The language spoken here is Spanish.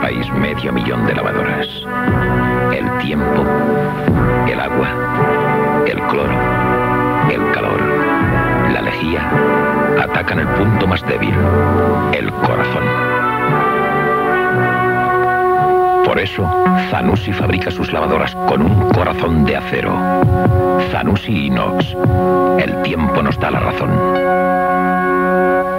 país 500.000 de lavadoras. El tiempo, el agua, el cloro, el calor, la lejía, atacan el punto más débil, el corazón. Por eso, Zanussi fabrica sus lavadoras con un corazón de acero. Zanussi Inox. El tiempo nos da la razón.